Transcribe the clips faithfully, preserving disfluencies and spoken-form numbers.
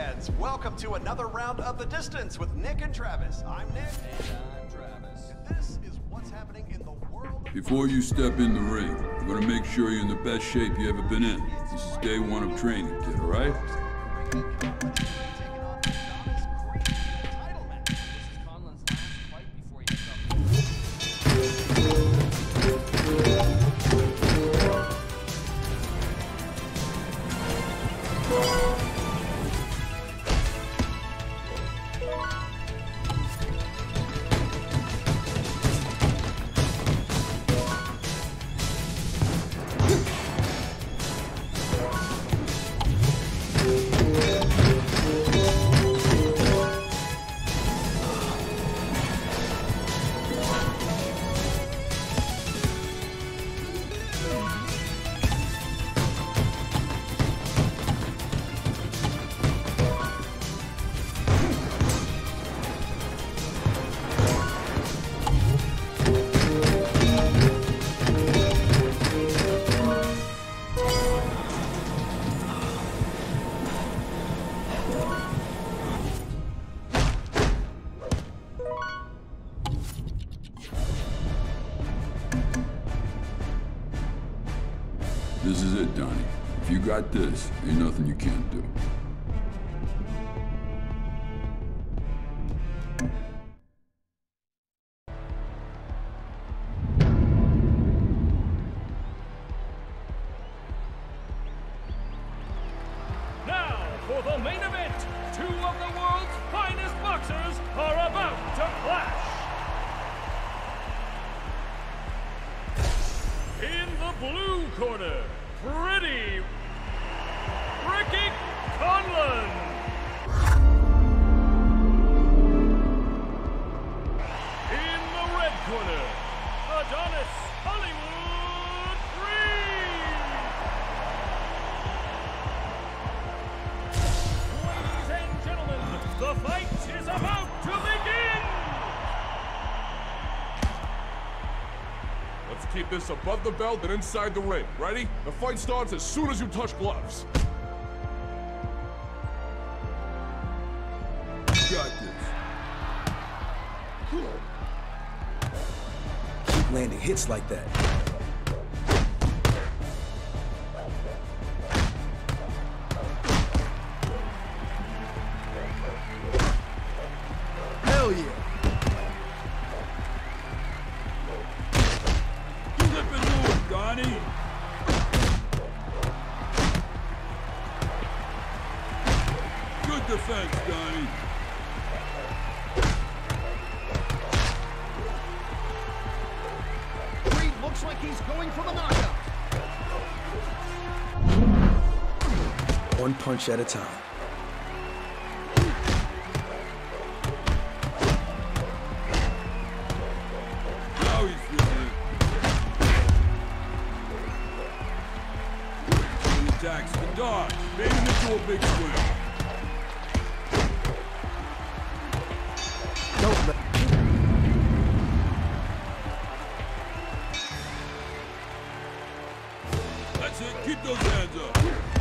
fans, welcome to another round of The Distance with Nick and Travis. I'm Nick. And I'm Travis. And this is what's happening in the world of... Before you step in the ring, I'm gonna make sure you're in the best shape you ever been in. This is day one of training, kid, all right? This is Conlan's last fight before he heads up. This is it, Donnie. If you got this, ain't nothing you can't do. Now, for the main event, two of the world's finest boxers are about to clash. In the blue corner, Pretty Ricky Conlan. In the red corner, Adonis Hollywood Reed. Ladies and gentlemen, the fight is about to begin! Let's keep this above the belt and inside the ring. Ready? The fight starts as soon as you touch gloves. You got this. Keep landing hits like that. Hell yeah! Donnie! Good defense, Donnie. Reed looks like he's going for the knockout. One punch at a time. Now he's feeling it. He attacks the dodge, made him into a big swing. Don't let... That's it, keep those hands up.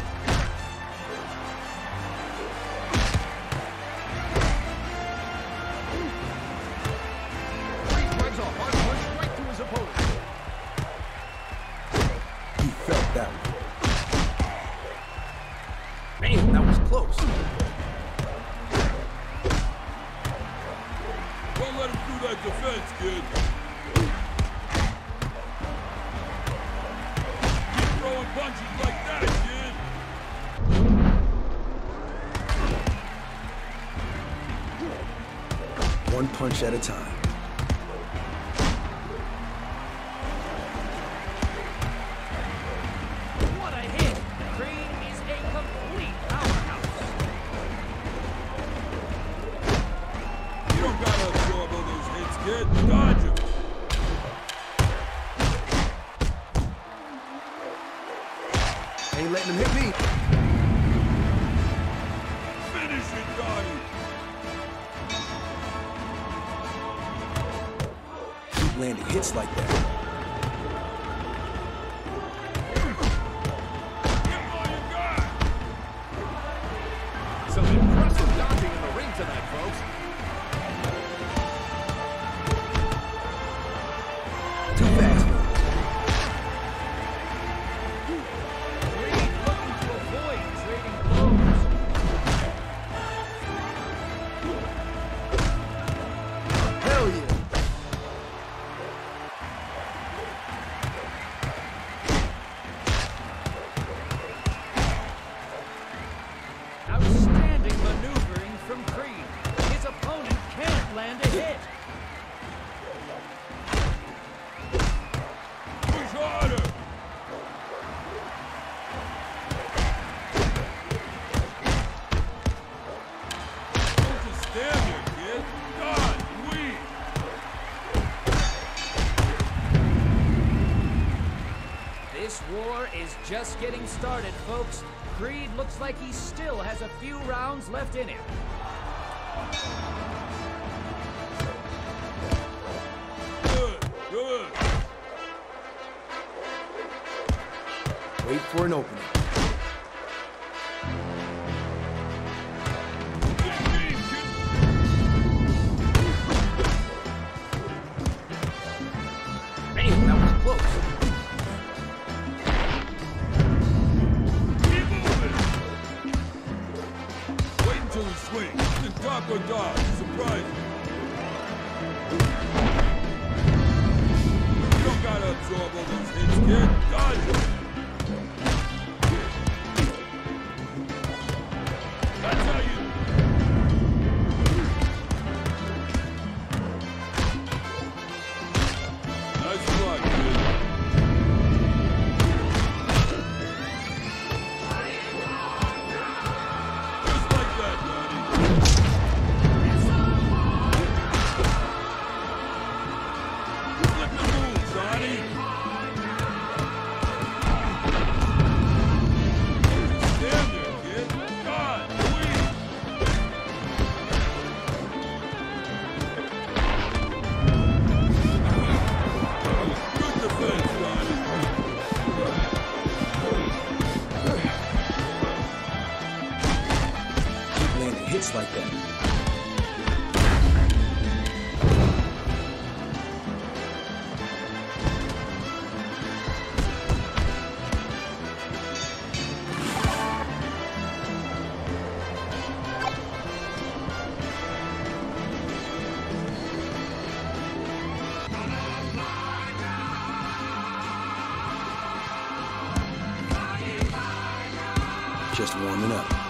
Reed drives a hard punch right to his opponent. He felt that one. Man, that was close. Don't let him do that defense, kid. Keep throwing punches like that, kid. One punch at a time. What a hit! Creed is a complete powerhouse. You don't gotta absorb all those hits, kid. Dodge him. Ain't letting him hit me. Finish it, Donnie. Keep landing hits like that. Give all you got. Some impressive doing some dodging in the ring tonight, folks. Too fast. Creed looking to avoid trading blows. Hell yeah. Outstanding maneuvering from Creed. His opponent can't land a hit. Push harder! Don't just stand there, kid. God, weak! This war is just getting started, folks. Creed looks like he still has a few rounds left in him. Good, good. Wait for an opening. Get deep, kid. Man, that was close. Keep moving. Wait until he swings. Then duck or dodge. Surprise him. You don't gotta absorb all those hits, kid. Dodge him. That's how you... Nice luck, kid. Just like that, Donnie. Flip the move, Donnie. Stand there, kid. God, weak. Good defense, Donnie. Keep landing hits like that. Just warming up.